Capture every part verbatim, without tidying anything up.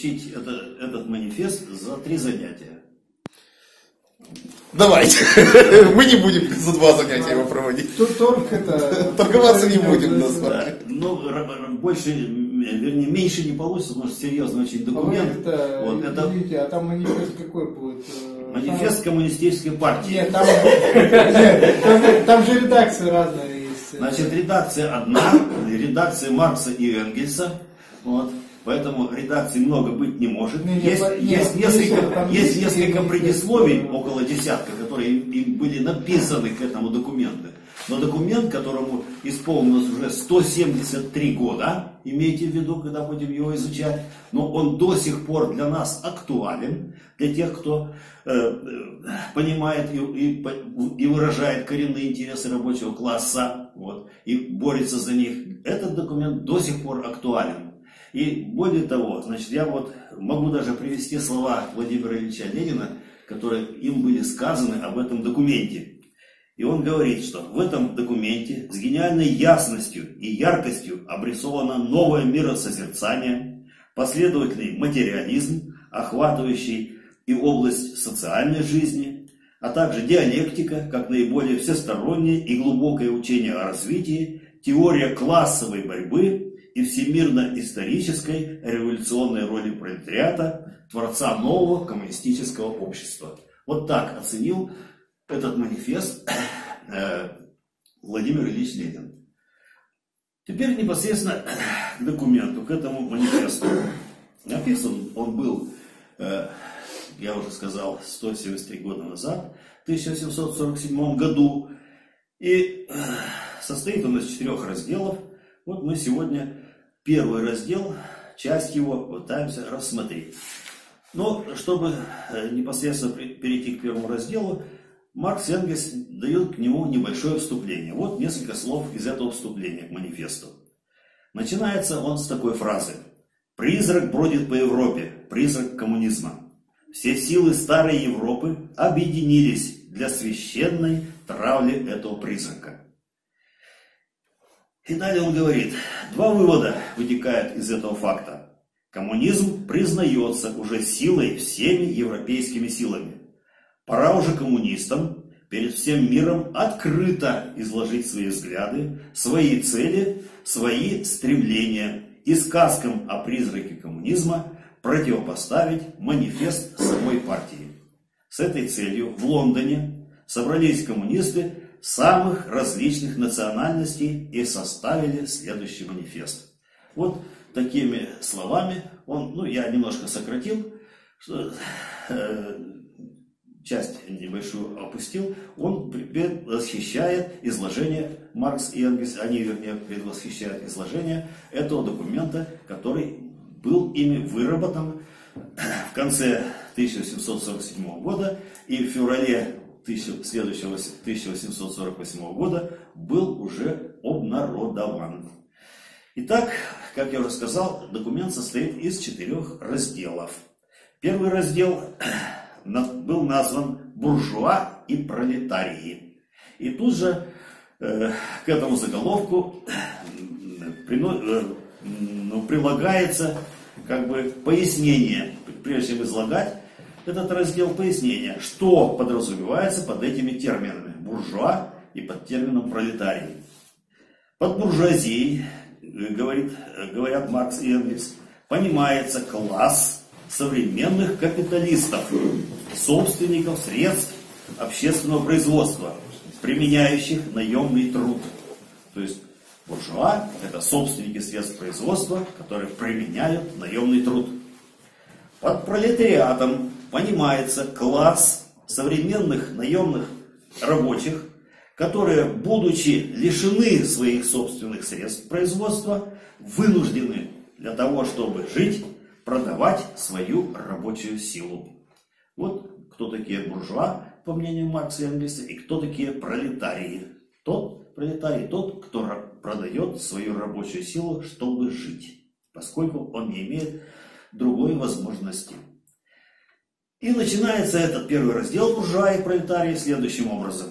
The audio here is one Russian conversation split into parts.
изучить это, этот манифест за три занятия. Давайте. Мы не будем за два занятия его проводить. Тут торг это... Торговаться не будем. Да. Но больше, вернее, меньше не получится, потому что серьезный очень документ. А, вот, это... Видите, а там манифест какой будет? Манифест коммунистической партии. Нет, там, нет, там, там же редакции разные есть. Значит, редакция одна, редакция Маркса и Энгельса. Вот. Поэтому редакций много быть не может. Не, не, есть, не, есть, не, несколько, не, есть не, несколько не, предисловий, не, около десятка, которые им, им были написаны к этому документу. Но документ, которому исполнилось уже сто семьдесят три года, имейте в виду, когда будем его изучать, но он до сих пор для нас актуален, для тех, кто э, понимает и, и, и выражает коренные интересы рабочего класса, вот, и борется за них. Этот документ до сих пор актуален. И более того, значит, я вот могу даже привести слова Владимира Ильича Ленина, которые им были сказаны об этом документе. И он говорит, что в этом документе с гениальной ясностью и яркостью обрисовано новое миросозерцание, последовательный материализм, охватывающий и область социальной жизни, а также диалектика, как наиболее всестороннее и глубокое учение о развитии, теория классовой борьбы и всемирно-исторической революционной роли пролетариата, творца нового коммунистического общества. Вот так оценил этот манифест э, Владимир Ильич Ленин. Теперь непосредственно к документу, к этому манифесту. Написан он был, э, я уже сказал, сто семьдесят три года назад, в тысяча семьсот сорок седьмом году. И э, состоит он из четырех разделов. Вот мы сегодня первый раздел, часть его пытаемся рассмотреть. Но чтобы непосредственно перейти к первому разделу, Маркс и Энгельс дают к нему небольшое вступление. Вот несколько слов из этого вступления к манифесту. Начинается он с такой фразы. «Призрак бродит по Европе, призрак коммунизма. Все силы старой Европы объединились для священной травли этого призрака». И далее он говорит, два вывода вытекают из этого факта. Коммунизм признается уже силой всеми европейскими силами. Пора уже коммунистам перед всем миром открыто изложить свои взгляды, свои цели, свои стремления и сказкам о призраке коммунизма противопоставить манифест самой партии. С этой целью в Лондоне собрались коммунисты самых различных национальностей и составили следующий манифест. Вот такими словами он, ну я немножко сократил, что, э, часть небольшую опустил, он предвосхищает изложение, Маркс и Энгельс, они вернее предвосхищают изложение этого документа, который был ими выработан в конце тысяча семьсот сорок седьмого года и в феврале следующего тысяча восемьсот сорок восьмого года был уже обнародован. Итак, как я уже сказал, документ состоит из четырех разделов. Первый раздел был назван «Буржуа и пролетарии». И тут же э, к этому заголовку прино, э, ну, прилагается как бы пояснение, прежде чем излагать этот раздел, пояснения, что подразумевается под этими терминами буржуа и под термином пролетарий. Под буржуазией, говорит, говорят Маркс и Энгельс, понимается класс современных капиталистов, собственников средств общественного производства, применяющих наемный труд. То есть буржуа – это собственники средств производства, которые применяют наемный труд. Под пролетариатом понимается класс современных наемных рабочих, которые, будучи лишены своих собственных средств производства, вынуждены для того, чтобы жить, продавать свою рабочую силу. Вот кто такие буржуа, по мнению Маркса и Энгельса, и кто такие пролетарии. Тот пролетарий, тот, кто продает свою рабочую силу, чтобы жить, поскольку он не имеет другой возможности. И начинается этот первый раздел буржуа и пролетарии следующим образом.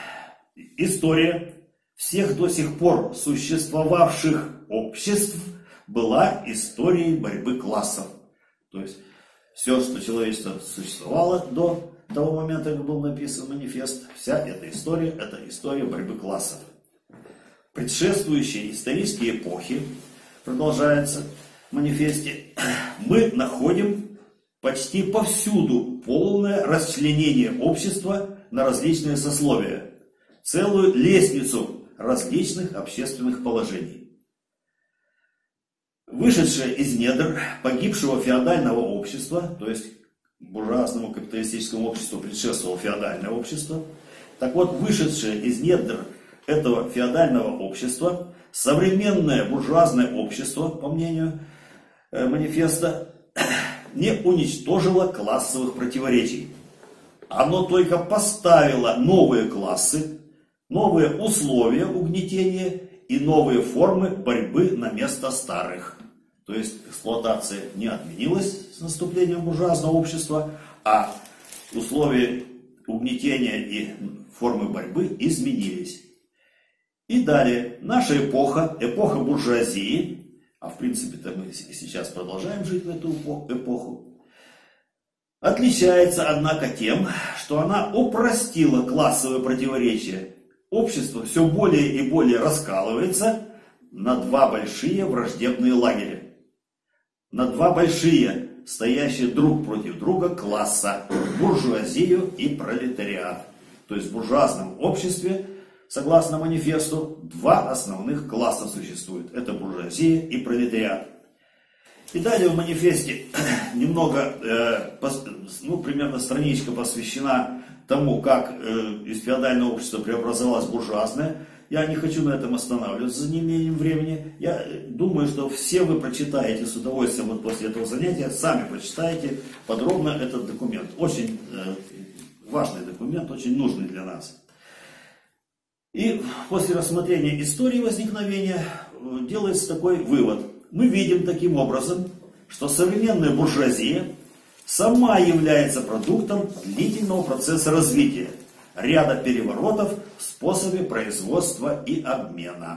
История всех до сих пор существовавших обществ была историей борьбы классов. То есть все, что человечество существовало до того момента, как был написан манифест, вся эта история, это история борьбы классов. Предшествующие исторические эпохи, продолжается в манифесте, мы находим почти повсюду полное расчленение общества на различные сословия, целую лестницу различных общественных положений. Вышедшее из недр погибшего феодального общества, то есть буржуазному капиталистическому обществу предшествовало феодальное общество, так вот, вышедшее из недр этого феодального общества, современное буржуазное общество, по мнению э, манифеста, не уничтожило классовых противоречий. Оно только поставило новые классы, новые условия угнетения и новые формы борьбы на место старых. То есть эксплуатация не отменилась с наступлением буржуазного общества, а условия угнетения и формы борьбы изменились. И далее, наша эпоха, эпоха буржуазии, а в принципе-то мы сейчас продолжаем жить в эту эпоху, отличается, однако, тем, что она упростила классовые противоречия. Общество все более и более раскалывается на два большие враждебные лагеря. На два большие, стоящие друг против друга класса, буржуазию и пролетариат. То есть в буржуазном обществе, согласно манифесту, два основных класса существуют. Это буржуазия и пролетариат. И далее в манифесте немного, э, пос, ну, примерно страничка посвящена тому, как э, из феодального общества преобразовалось буржуазное. Я не хочу на этом останавливаться за неимением времени. Я думаю, что все вы прочитаете с удовольствием вот после этого занятия, сами прочитаете подробно этот документ. Очень э, важный документ, очень нужный для нас. И после рассмотрения истории возникновения э, делается такой вывод. Мы видим таким образом, что современная буржуазия сама является продуктом длительного процесса развития, ряда переворотов в способе производства и обмена.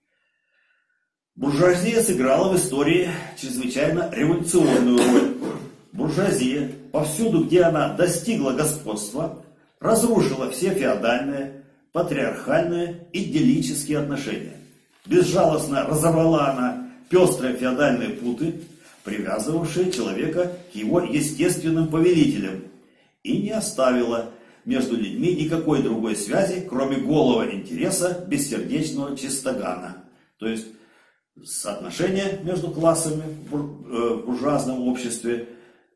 Буржуазия сыграла в истории чрезвычайно революционную роль. Буржуазия, повсюду, где она достигла господства, разрушила все феодальные, патриархальные, идиллические отношения. Безжалостно разорвала она пестрые феодальные путы, привязывавшие человека к его естественным повелителям, и не оставила между людьми никакой другой связи, кроме голого интереса бессердечного чистогана. То есть соотношения между классами в буржуазном обществе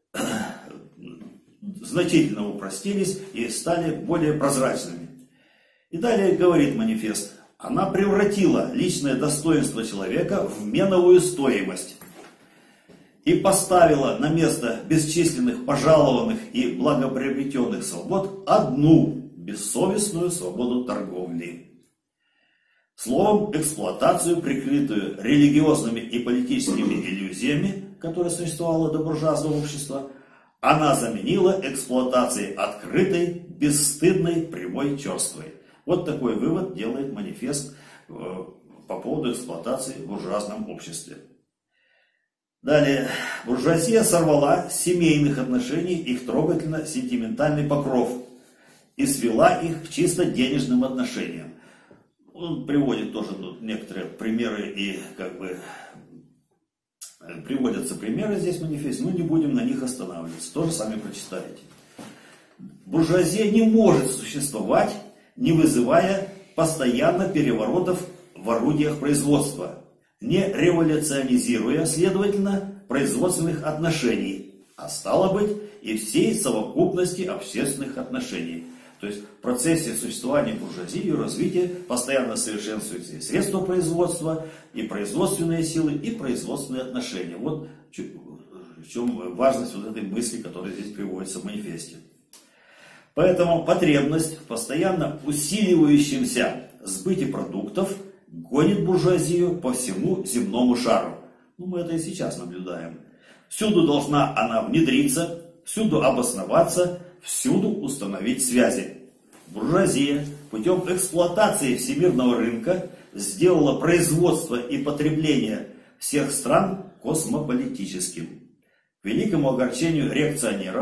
значительно упростились и стали более прозрачными. И далее говорит манифест: она превратила личное достоинство человека в меновую стоимость и поставила на место бесчисленных пожалованных и благоприобретенных свобод одну бессовестную свободу торговли. Словом, эксплуатацию, прикрытую религиозными и политическими иллюзиями, которая существовала до буржуазного общества, она заменила эксплуатацией открытой, бесстыдной, прямой, черствой. Вот такой вывод делает манифест по поводу эксплуатации в буржуазном обществе. Далее. Буржуазия сорвала с семейных отношений их трогательно-сентиментальный покров и свела их к чисто денежным отношениям. Он приводит тоже тут некоторые примеры и как бы приводятся примеры здесь в манифесте, но не будем на них останавливаться. Тоже сами прочитаете. Буржуазия не может существовать, не вызывая постоянно переворотов в орудиях производства, не революционизируя, следовательно, производственных отношений, а стало быть и всей совокупности общественных отношений. То есть в процессе существования буржуазии и развития постоянно совершенствуются и средства производства, и производственные силы, и производственные отношения. Вот в чем важность вот этой мысли, которая здесь приводится в манифесте. Поэтому потребность в постоянно усиливающемся сбыте продуктов гонит буржуазию по всему земному шару. Ну, мы это и сейчас наблюдаем. Всюду должна она внедриться, всюду обосноваться, всюду установить связи. Буржуазия путем эксплуатации всемирного рынка сделала производство и потребление всех стран космополитическим. К великому огорчению реакционеров,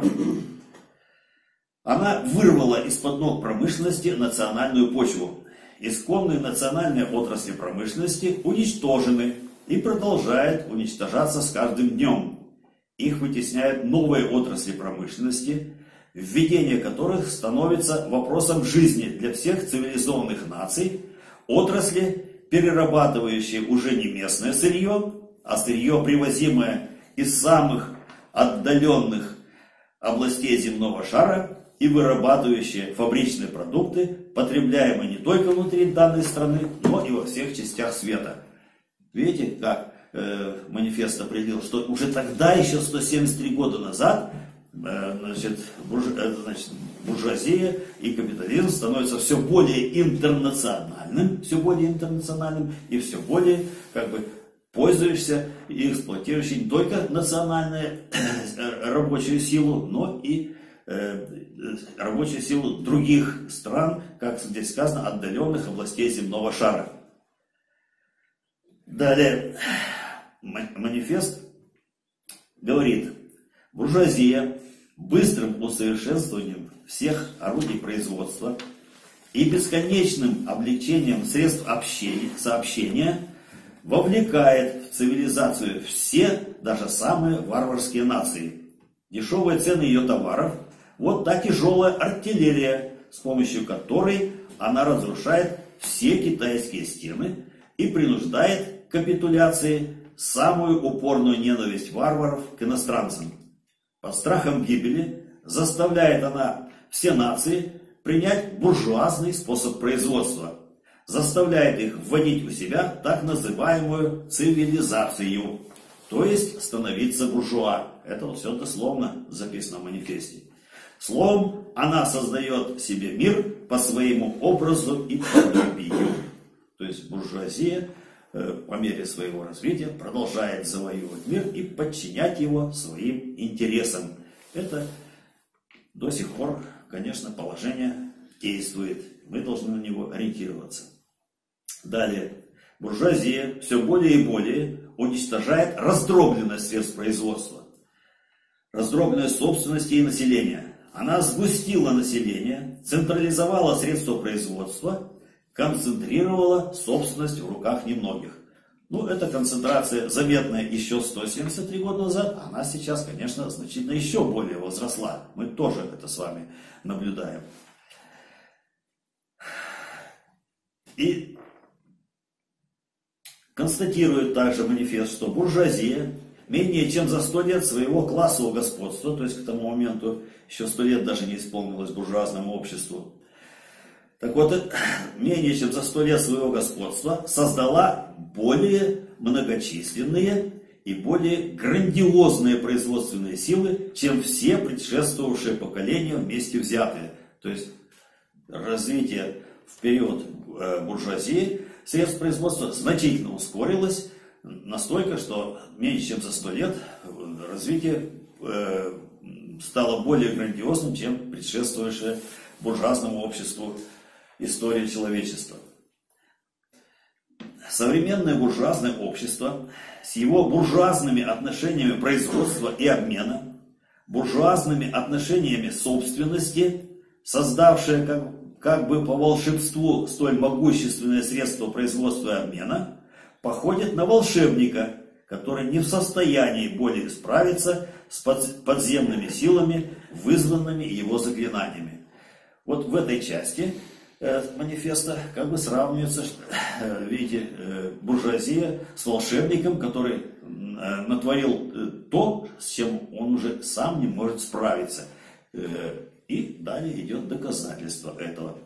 она вырвала из-под ног промышленности национальную почву. Исконные национальные отрасли промышленности уничтожены и продолжают уничтожаться с каждым днем. Их вытесняют новые отрасли промышленности, введение которых становится вопросом жизни для всех цивилизованных наций, отрасли, перерабатывающие уже не местное сырье, а сырье, привозимое из самых отдаленных областей земного шара, и вырабатывающие фабричные продукты, потребляемые не только внутри данной страны, но и во всех частях света. Видите, как э, манифест определил, что уже тогда, еще сто семьдесят три года назад, э, значит, бурж, э, значит, буржуазия и капитализм становятся все более интернациональным, все более интернациональным и все более, как бы, пользуешься и эксплуатирующий не только национальную рабочую силу, но и рабочую силу других стран, как здесь сказано, отдаленных областей земного шара. Далее, манифест говорит: буржуазия быстрым усовершенствованием всех орудий производства и бесконечным облегчением средств общения, сообщения вовлекает в цивилизацию все, даже самые варварские нации. Дешевые цены ее товаров — вот та тяжелая артиллерия, с помощью которой она разрушает все китайские стены и принуждает к капитуляции самую упорную ненависть варваров к иностранцам. Под страхом гибели заставляет она все нации принять буржуазный способ производства, заставляет их вводить у себя так называемую цивилизацию, то есть становиться буржуа. Это вот все дословно записано в манифесте. Словом, она создает себе мир по своему образу и подобию. То есть буржуазия э, по мере своего развития продолжает завоевывать мир и подчинять его своим интересам. Это до сих пор, конечно, положение действует. Мы должны на него ориентироваться. Далее. Буржуазия все более и более уничтожает раздробленность средств производства, раздробленность собственности и населения. Она сгустила население, централизовала средства производства, концентрировала собственность в руках немногих. Ну, эта концентрация заметная еще сто семьдесят три года назад, она сейчас, конечно, значительно еще более возросла. Мы тоже это с вами наблюдаем. И констатирует также манифест, что буржуазия менее чем за сто лет своего классового господства, то есть к тому моменту еще сто лет даже не исполнилось буржуазному обществу, так вот, менее чем за сто лет своего господства создала более многочисленные и более грандиозные производственные силы, чем все предшествовавшие поколения вместе взятые. То есть развитие в период буржуазии средств производства значительно ускорилось, настолько, что меньше чем за сто лет развитие э, стало более грандиозным, чем предшествовавшее буржуазному обществу история человечества. Современное буржуазное общество с его буржуазными отношениями производства и обмена, буржуазными отношениями собственности, создавшее как, как бы по волшебству столь могущественное средство производства и обмена, походит на волшебника, который не в состоянии более справиться с подземными силами, вызванными его заклинаниями. Вот в этой части э, манифеста как бы сравнивается, э, видите, э, буржуазия с волшебником, который э, натворил э, то, с чем он уже сам не может справиться. Э, и далее идет доказательство этого.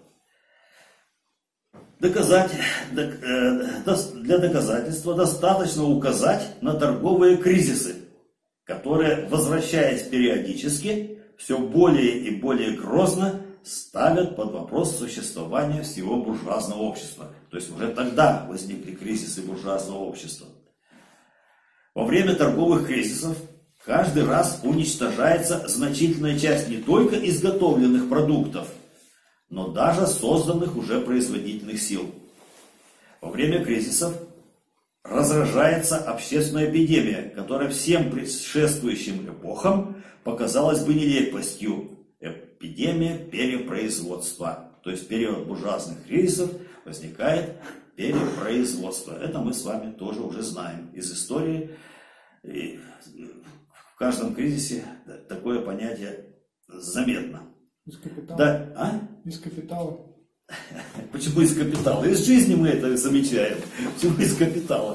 Доказать, для доказательства достаточно указать на торговые кризисы, которые, возвращаясь периодически, все более и более грозно ставят под вопрос существования всего буржуазного общества. То есть уже тогда возникли кризисы буржуазного общества. Во время торговых кризисов каждый раз уничтожается значительная часть не только изготовленных продуктов, но даже созданных уже производительных сил. Во время кризисов разражается общественная эпидемия, которая всем предшествующим эпохам показалась бы нелепостью. Эпидемия перепроизводства. То есть период буржуазных кризисов возникает перепроизводство. Это мы с вами тоже уже знаем из истории. И в каждом кризисе такое понятие заметно. Из капитала. Да, а? Из капитала. Почему из капитала? Из жизни мы это замечаем. Почему из капитала?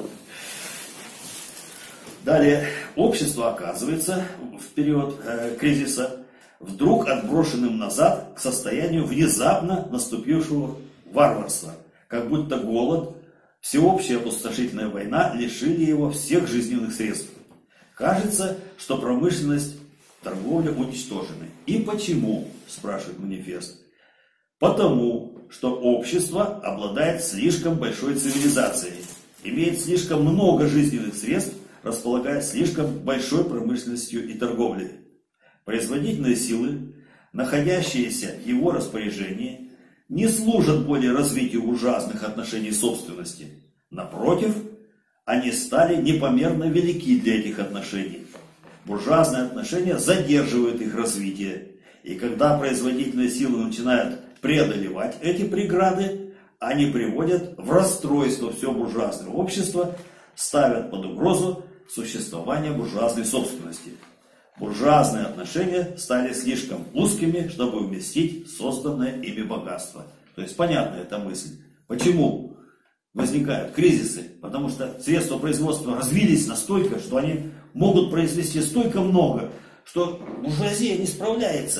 Далее, общество оказывается в период э, кризиса вдруг отброшенным назад к состоянию внезапно наступившего варварства. Как будто голод, всеобщая опустошительная война лишили его всех жизненных средств. Кажется, что промышленность, торговля уничтожены. И почему, спрашивает манифест? Потому, что общество обладает слишком большой цивилизацией, имеет слишком много жизненных средств, располагая слишком большой промышленностью и торговлей. Производительные силы, находящиеся в его распоряжении, не служат более развитию буржуазных отношений собственности. Напротив, они стали непомерно велики для этих отношений. Буржуазные отношения задерживают их развитие. И когда производительные силы начинают преодолевать эти преграды, они приводят в расстройство все буржуазное общество, ставят под угрозу существование буржуазной собственности. Буржуазные отношения стали слишком узкими, чтобы вместить созданное ими богатство. То есть понятна эта мысль. Почему возникают кризисы? Потому что средства производства развились настолько, что они могут произвести столько много, что буржуазия не справляется.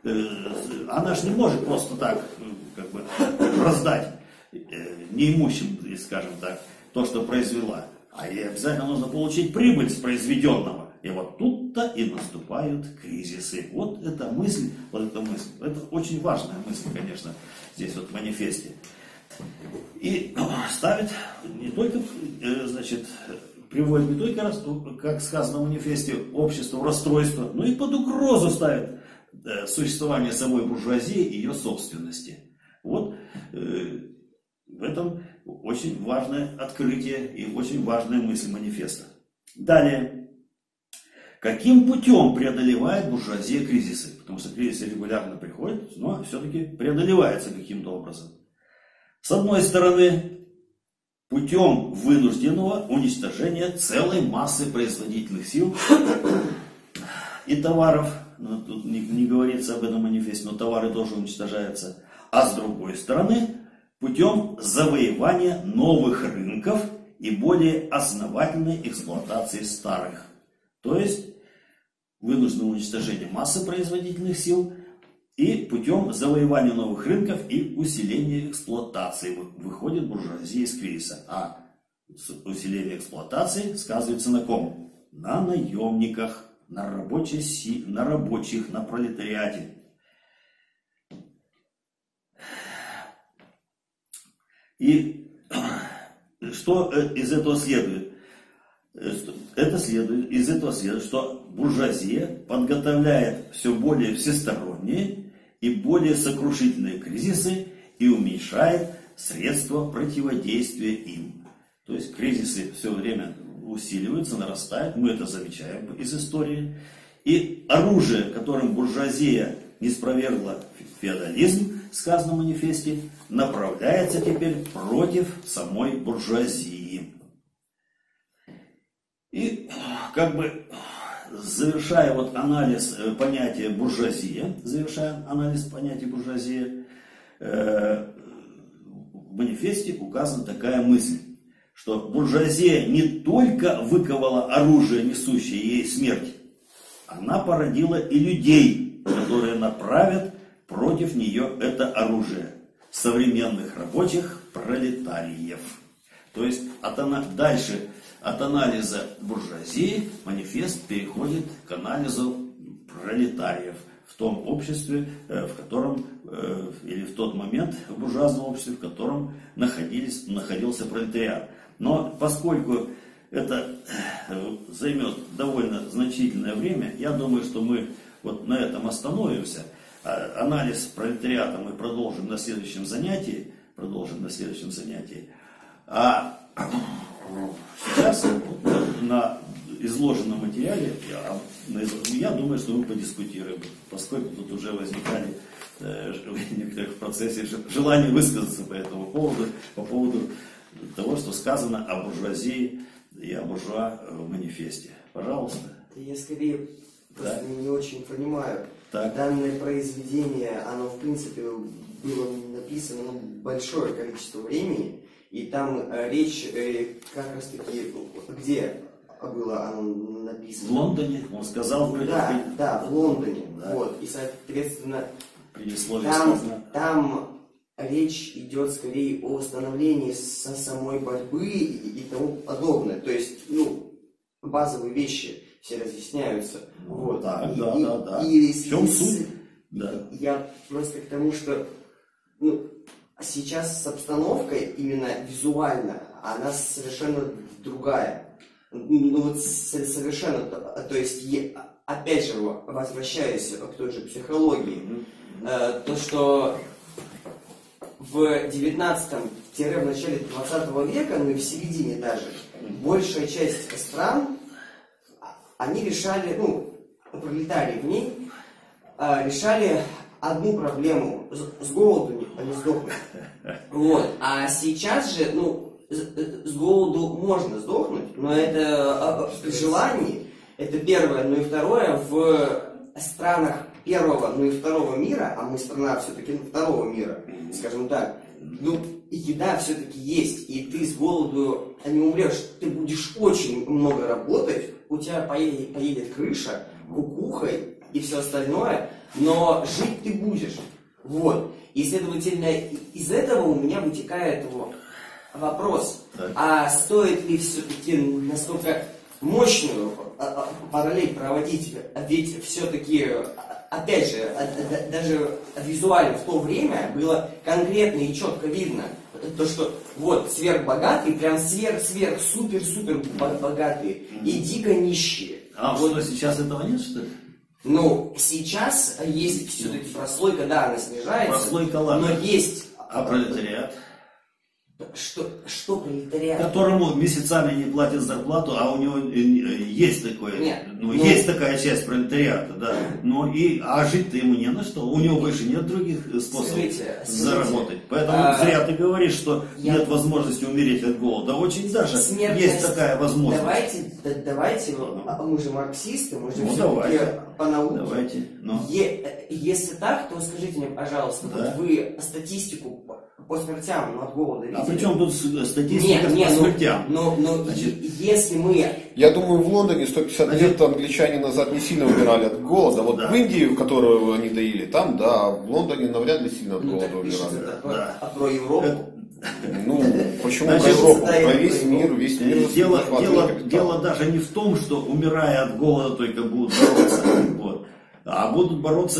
Она же не может просто так как бы раздать неимущим, скажем так, то, что произвела. А ей обязательно нужно получить прибыль с произведенного. И вот тут-то и наступают кризисы. Вот эта мысль, вот эта мысль, это очень важная мысль, конечно, здесь вот в манифесте. И ставит не только, значит, приводит не только, как сказано в манифесте, общество в расстройство, но и под угрозу ставит существование самой буржуазии и ее собственности. Вот в этом очень важное открытие и очень важная мысль манифеста. Далее. Каким путем преодолевает буржуазия кризисы? Потому что кризисы регулярно приходят, но все-таки преодолеваются каким-то образом. С одной стороны, путем вынужденного уничтожения целой массы производительных сил и товаров. Ну, тут не, не говорится об этом манифесте, но товары тоже уничтожаются. А с другой стороны, путем завоевания новых рынков и более основательной эксплуатации старых. То есть вынужденное уничтожение массы производительных сил и путем завоевания новых рынков и усиления эксплуатации выходит буржуазия из кризиса. А усиление эксплуатации сказывается на ком? На наемниках, на, рабочей си... на рабочих, на пролетариате. И что из этого следует? Это следует, из этого следует, что буржуазия подготовляет все более всесторонние и более сокрушительные кризисы и уменьшает средства противодействия им. То есть кризисы все время усиливаются, нарастают, мы это замечаем из истории. И оружие, которым буржуазия не спровергла феодализм, сказано в манифесте, направляется теперь против самой буржуазии. И как бы завершая вот анализ понятия буржуазия, завершая анализ понятия буржуазия, э, в манифесте указана такая мысль, что буржуазия не только выковала оружие, несущее ей смерть, она породила и людей, которые направят против нее это оружие, современных рабочих пролетариев. То есть от, дальше от анализа буржуазии манифест переходит к анализу пролетариев в том обществе, в котором, или в тот момент в буржуазном обществе, в котором находились, находился пролетариат. Но поскольку это займет довольно значительное время, я думаю, что мы вот на этом остановимся. Анализ пролетариата мы продолжим на следующем занятии. Продолжим на следующем занятии. А изложенном материале, я, я думаю, что мы подискутируем, поскольку тут уже возникали э, некоторых в процессе желание высказаться по этому поводу, по поводу того, что сказано о буржуазии и о буржуа в манифесте. Пожалуйста. Я скорее да. не очень понимаю. Так. Данное произведение, оно в принципе было написано ну, большое количество времени, и там э, речь э, как раз таки, где было оно написано? В Лондоне, он сказал. Да, при... да, в Лондоне. Да. Вот, и соответственно Предисловие там, сказано. там речь идет скорее о восстановлении со самой борьбы и, и тому подобное. То есть, ну, базовые вещи все разъясняются. Ну, вот. Да, и, да, и, да, да. И, в чем и, суть? Да. Я просто к тому, что ну, сейчас с обстановкой именно визуально, она совершенно другая. Ну вот совершенно, то есть, опять же, возвращаясь к той же психологии, mm-hmm. то, что в девятнадцатом-в начале двадцатого века, ну и в середине даже, большая часть стран, они решали, ну, пролетарии в ней, решали одну проблему, с голоду не сдохнуть. Вот. А сейчас же, ну, с голоду можно сдохнуть, но это при желании, это первое, ну и второе, в странах первого, ну и второго мира, а мы страна все-таки ну, второго мира, скажем так, ну, еда все-таки есть, и ты с голоду не умрешь, ты будешь очень много работать, у тебя поедет, поедет крыша, кукухой и все остальное, но жить ты будешь. Вот. И, следовательно, из этого у меня вытекает вопрос, а стоит ли все-таки настолько мощную параллель проводить, ведь все-таки, опять же, даже визуально в то время было конкретно и четко видно, то, что вот сверхбогатые, прям сверх-сверх-супер-супер богатые и дико нищие. А вот что, сейчас этого нет, что ли? Ну, сейчас есть все-таки прослойка, да, она снижается, прослойка, ладно. Но есть... А пролетариат? Что, что пролетариат? Которому месяцами не платят зарплату, а у него есть такое, Нет, ну, ну, есть такая часть пролетариата, да. Но и, а жить-то ему не на что, у него больше нет других способов скажите, заработать. Поэтому а, зря ты говоришь, что я... нет возможности умереть от голода. Очень даже Смертность... есть такая возможность. Давайте, да, давайте, ну, мы же марксисты, мы же ну, все-таки по науке. Давайте. Но... Е, если так, то скажите мне, пожалуйста, да. вот вы статистику по смертям от голода видели? А при чем тут статистика нет, нет, по смертям? Но, но, но Значит, если мы... Я думаю, в Лондоне сто пятьдесят Значит, лет англичане назад не сильно умирали от голода. Вот да. в Индии, в которую они доили, там, да, в Лондоне навряд ли сильно от ну, голода умирали. Да. А про Европу? Ну, почему Значит, про Европу? да, Про весь про мир, весь мир. Дело, дело, дело даже не в том, что умирая от голода только будут бороться. Вот. А будут бороться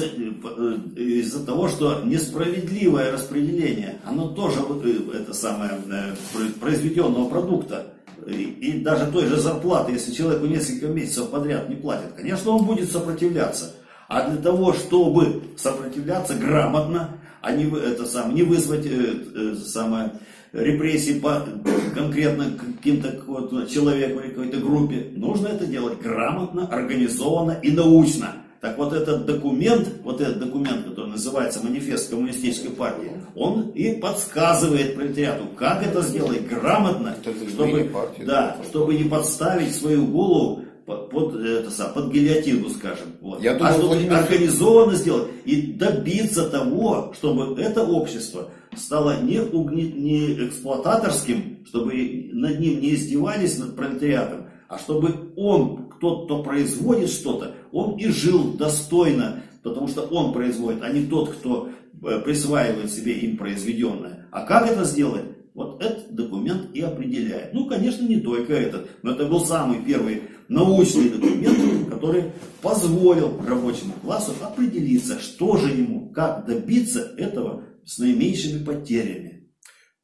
из-за того, что несправедливое распределение, оно тоже это самое произведенного продукта и, и даже той же зарплаты, если человеку несколько месяцев подряд не платят, конечно, он будет сопротивляться. А для того, чтобы сопротивляться грамотно, а не, это самое, не вызвать это самое, репрессии по конкретно каким-то вот человеку или какой-то группе, нужно это делать грамотно, организованно и научно. Так вот этот документ, вот этот документ, который называется «Манифест коммунистической партии», он и подсказывает пролетариату, как это сделать грамотно, чтобы, партии, да, чтобы не подставить свою голову под, под, это, под гильотину, скажем. Вот. Я думаю, а чтобы Владимир... организованно сделать и добиться того, чтобы это общество стало не, угни... не эксплуататорским, чтобы над ним не издевались, над пролетариатом, а чтобы он, тот, кто производит что-то, он и жил достойно, потому что он производит, а не тот, кто присваивает себе им произведенное. А как это сделать? Вот этот документ и определяет. Ну, конечно, не только этот, но это был самый первый научный документ, который позволил рабочему классу определиться, что же ему, как добиться этого с наименьшими потерями.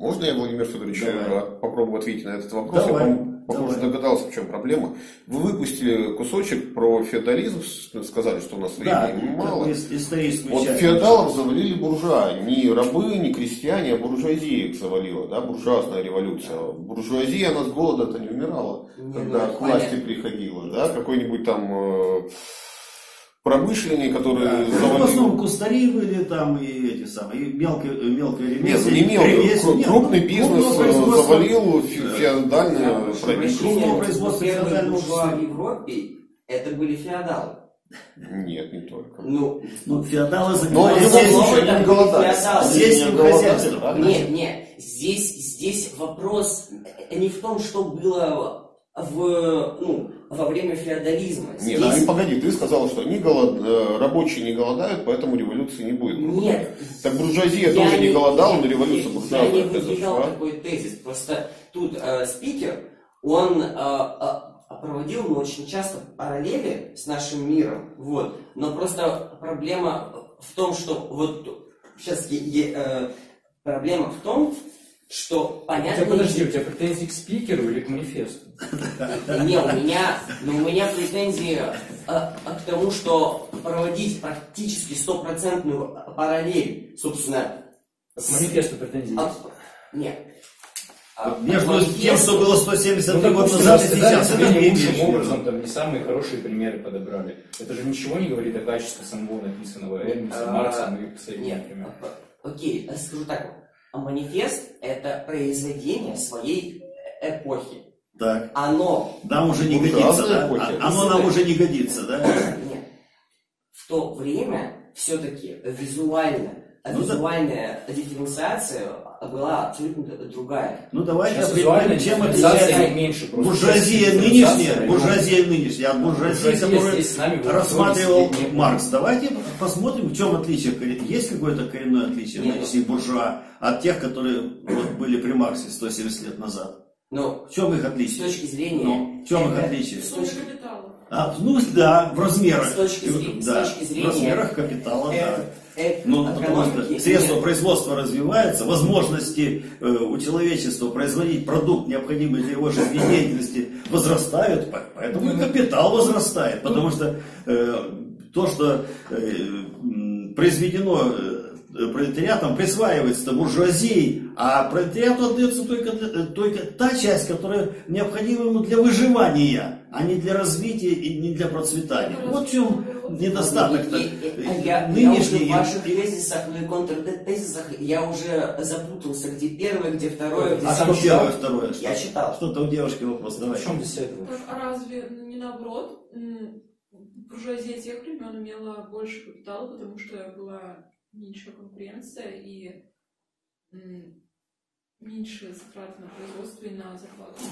Можно я, Владимир Федорович, Давай. попробую ответить на этот вопрос? Давай. Я, похоже, Давай. догадался, в чем проблема. Вы выпустили кусочек про феодализм, сказали, что у нас Да, времени мало. ис- историческую Вот часть. феодалов завалили буржуа. Не рабы, не крестьяне, а буржуазия их завалила. Да? Буржуазная революция. Буржуазия, она с голода-то не умирала, Не, когда ну, к власти понятно. приходила. Да? Какой-нибудь там э, промышленник, который Да. Ну, в завалил... основном кустари были там и эти самые, и мелкое, мелкое Нет, ремесло. не мелкий, ремесло. Нет, крупный ну, бизнес крупного э, производства. завалил фе- феодальное правительство. Крупного производства Первые феодального буржуа общества. в Европе это были феодалы. Нет, не только. Ну, Ну, феодалы Но занимались в любом здесь случае слово они там голодали. феодалы. Они Здесь не им голодали, хозяйство. правильно? нет, нет, здесь, здесь вопрос не в том, что было в, ну, во время феодализма. Нет, Здесь- ну, погоди, ты сказал, что они голод... э, рабочие не голодают, поэтому революции не будет. Нет. Так буржуазия Я тоже не не- голодала, я- но революция я- Я не буржуазная выдвигал произошла. такой тезис. Просто тут э, спикер, он э, э, проводил ну, очень часто параллели с нашим миром. Вот. Но просто проблема в том, что вот сейчас е- е- э, проблема в том, что понятно. Хотя подожди, у тебя претензии к спикеру или к манифесту? Не, у меня, ну, у меня претензии а, а, к тому, что проводить практически стопроцентную параллель, собственно, К манифесту претензий а, есть? нет. А, Между манифест- тем, что было сто семьдесят Ну, три года допустим, назад и рассказали сейчас. тебе это не не лучшим имеет образом, смысла. там не самые хорошие примеры подобрали. Это же ничего не говорит о качестве самого написанного Энгельсом, А, Марксом и Пассером, Нет, например. а, окей, а скажу так. А манифест – это произведение своей эпохи. Так. Оно, Нам уже не Буржуазная годится, да? эпохи. А- Оно нам уже не годится, да? нет, в то время все-таки визуально, Ну да. визуальная дифференциация была абсолютно другая. Ну давайте Сейчас определим, визуальная чем дифференциация отличается меньше просто. буржуазия Дифференциация, нынешняя, ну, буржуазия нынешняя, от буржуазии, буржуазия которую здесь с нами в рассматривал истории сидит, Маркс. Давайте посмотрим, в чем отличие. корен- Есть какое-то коренное отличие Нет. нынешних буржуа от тех, которые вот были при Марксе сто семьдесят лет назад? Но В чем их с отличие? точки зрения... Ну, в чем их это- отличие? С Сумма точки, капитала. А, ну да, в размерах. С точки зрения- с да, точки в зрения- размерах капитала, да. э- э- Ну, потому что экономики средства нет. производства развиваются, возможности э, у человечества производить продукт, необходимый для его жизнедеятельности, возрастают, по- поэтому и капитал возрастает, потому что э, то, что э, м, произведено э, пролетариатом, присваивается буржуазией, а пролетариату отдается только, для- только та часть, которая необходима ему для выживания, а не для развития и не для процветания. Вот в чем недостаток-то. И- и- а я, я уже Нынешний... в ваших тезисах, ну и контртезисах, я уже запутался, где первое, где второе, где А сам что читал? первое, второе? Что? Я читал. Что-то у девушки вопрос, давай. В чем здесь это? Так, а разве не наоборот? М, Буржуазия тех времен имела больше капитала, потому что была меньшая конкуренция и м, меньше затрат на производство и на зарплату.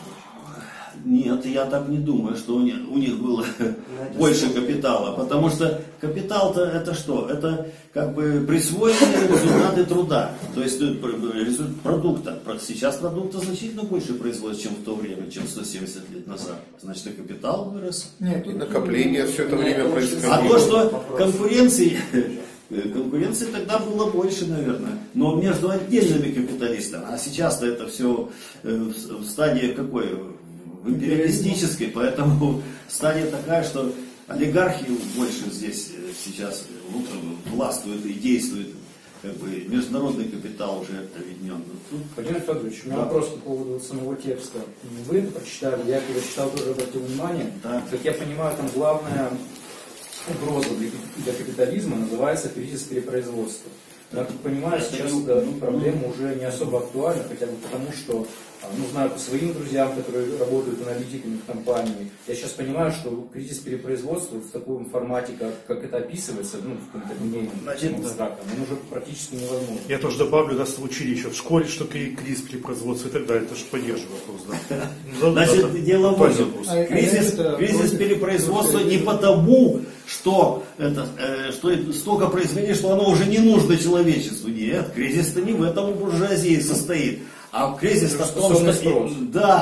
Нет, я так не думаю, что у них, у них было это больше сложно. капитала, потому что капитал-то это что? Это как бы присвоенные результаты труда, то есть э, пр- результат продукта. Про- Сейчас продукта значительно больше производится, чем в то время, чем сто семьдесят лет назад. Значит, и капитал вырос. Нет, И тут накопление все это Ну, время это очень происходило. А то, что Вопрос. конкуренции, конкуренции тогда было больше, наверное, но между отдельными капиталистами, а сейчас-то это все в стадии какой? В империалистической, поэтому стадия такая, что олигархи больше здесь э, сейчас э, властвуют и действуют, как бы международный капитал уже объединен. Тут Владимир Федорович, у меня Да. вопрос по поводу самого текста. Вы это прочитали, я когда читал, тоже обратил внимание. Да. Как я понимаю, там главная угроза для, для капитализма называется кризис перепроизводства. Я так понимаю, Это сейчас не- эта ну, проблема уже не особо актуальна, хотя бы потому, что, а, ну, знаю по своим друзьям, которые работают аналитиками в компании, я сейчас понимаю, что кризис перепроизводства в таком формате, как, как это описывается, ну, в каком-то Значит, линейном абстрактном, он уже практически невозможен. Я тоже добавлю, нас учили еще в школе, что кри- кризис перепроизводства и так далее. Это же поддерживаю вопрос, да. Ну, да, Значит, да, дело в актуальный этом. вопрос. А- а Кризис, это кризис против- перепроизводства против- не потому, что, это, э, что это столько произвели, что оно уже не нужно человечеству. Нет, кризис-то не в этом у буржуазии состоит. А кризис-то в том, Способный что, спрос. да, что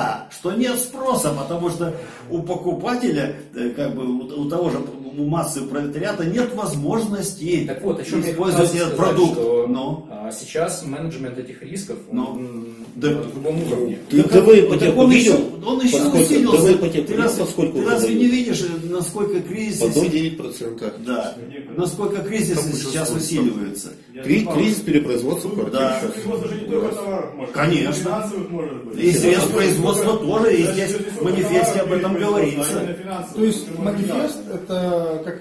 что нет спроса, потому что у покупателя, э, как бы у, у того же у массы пролетариата нет возможности Так вот, о чем я использовать хотел этот сказать, продукт. что Но, а, сейчас менеджмент этих рисков Но. он Да. на другом уровне. Ты так, ТВ так ипотеку он видел? еще, он еще Поскольку- усилился. ТВ ипотеку Ты, видел, раз- поскольку ты уже разве дают? не видишь, насколько кризис... По ноль целых девять десятых процента. Да. Насколько кризис Там сейчас уже усиливается. Кри- Кризис перепроизводства квартир Да. сейчас. Производство же не только товаров может быть. Конечно. Финансовых может быть. И средств производства тоже, и Даже здесь если в манифесте об этом говорится. То есть манифест это как...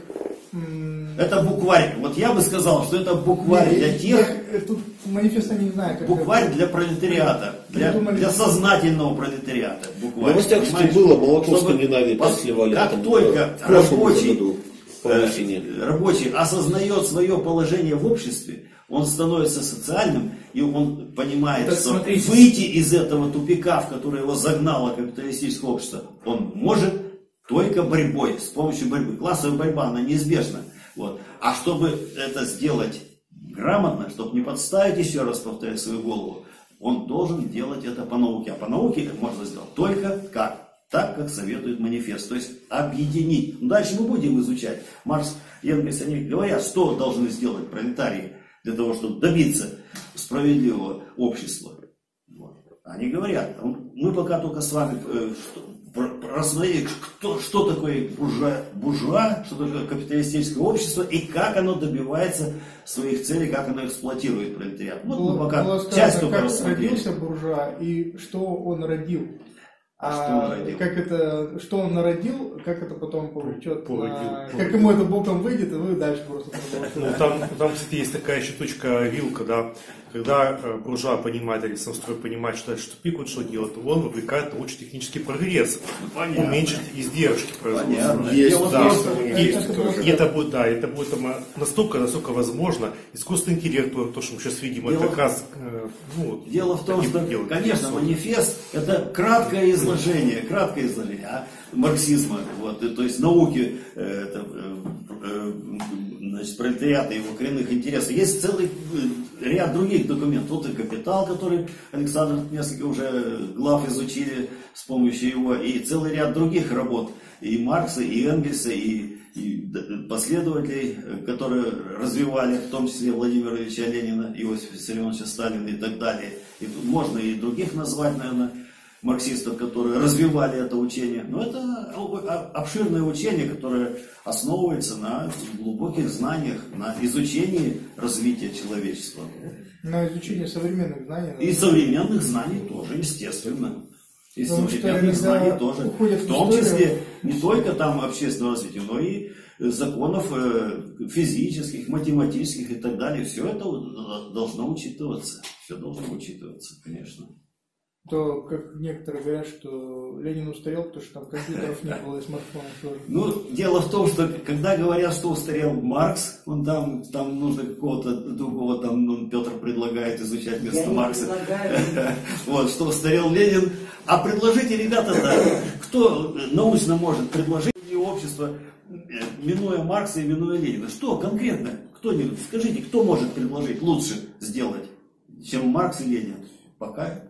м, Это букварь. Вот я бы сказал, что это букварь я- для я- тех, я Тут манифеста не знаю. Как букварь это- для пролетариата, для, Придумали. для сознательного пролетариата. В Букварь. новостях, кстати, Понимаешь? было, молоко в Чтобы Скандинавии пос- так сливали. Как там, только в прошлом рабочий, году, по э, осени. рабочий осознает свое положение в обществе, он становится социальным, и он понимает, Так что смотрите. выйти из этого тупика, в который его загнало капиталистическое общество, он может только борьбой, с помощью борьбы. Классовая борьба, она неизбежна. Вот. А чтобы это сделать грамотно, чтобы не подставить, еще раз повторяю, свою голову, он должен делать это по науке. А по науке это можно сделать только как? Так, как советует манифест. То есть объединить. Ну, дальше мы будем изучать. Маркс и Энгельс, они говорят, что должны сделать пролетарии для того, чтобы добиться справедливого общества. Вот. Они говорят, мы пока только с вами э, что, про- про- рассмотрели, кто, что такое буржуа, буржуа, что такое капиталистическое общество и как оно добивается своих целей, как оно эксплуатирует пролетариат. Вот мы Было, пока было часть сказано, только как рассмотрели. родился буржуа и что он родил. А А, что он родил? как это, что он народил, как это потом повлечет, Породил, на- породил. как ему это боком выйдет, и вы дальше просто Ну, продолжите. там, там, кстати, есть такая еще точка вилка, да, когда э, буржуа понимает, или самстрой понимает, что дальше тупик, вот что делать, то он вовлекает научно-технический прогресс, Понятно. уменьшит издержки производства. Понятно. Есть, Дело в Да, том, просто- что- и, это просто- и это будет, да, это будет там, настолько, насколько возможно, искусственный интеллект, то, то, что мы сейчас видим, Дело- это как раз, э, ну, вот Дело в том, таким что, делом. конечно, манифест – это краткое изложение, краткое изложение а, марксизма, вот, и, то есть науки, э, это, э, э, значит, пролетариата и его коренных интересов. Есть целый э, ряд других документов. Вот и «Капитал», который Александр несколько уже глав изучили с помощью его, и целый ряд других работ, и Маркса, и Энгельса, и, и последователей, э, которые развивали, в том числе Владимира Ильича Ленина, Иосифа Виссарионовича Сталина и так далее. И тут можно и других назвать, наверное, марксистов, которые развивали это учение. Но это обширное учение, которое основывается на глубоких знаниях, на изучении развития человечества. На изучение современных знаний. И современных знаний тоже, естественно. И Потому что современных иногда знаний тоже. уходят в В том историю. числе не только там общественного развития, но и законов э, физических, математических и так далее. Все это должно учитываться. Все должно учитываться, конечно. То, как некоторые говорят, что Ленин устарел, потому что там компьютеров не было и смартфонов тоже. Ну, дело в том, что когда говорят, что устарел Маркс, он там, там нужно какого-то другого, там ну, Петр предлагает изучать вместо Я не Маркса. предлагаю. Вот, что устарел Ленин. А предложите, ребята, так, кто научно может предложить общество, минуя Маркса и минуя Ленина? Что конкретно? Кто-нибудь, скажите, кто может предложить лучше сделать, чем Маркс и Ленин? Пока